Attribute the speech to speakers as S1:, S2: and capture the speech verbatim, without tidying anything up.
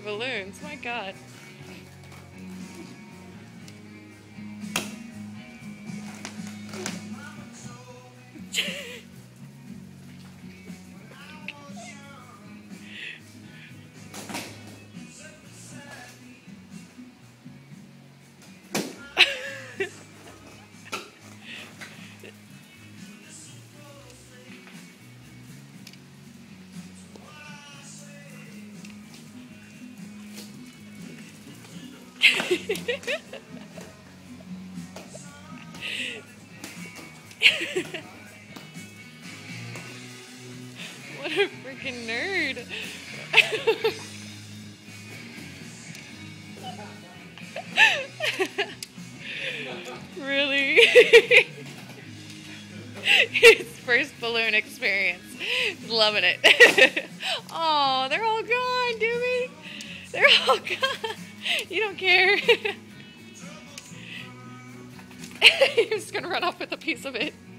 S1: balloons. My God. What a freaking nerd. Really? His first balloon experience. Loving it. Oh, they're all gone, Doobie. They're all gone. You don't care. You're just gonna run off with a piece of it.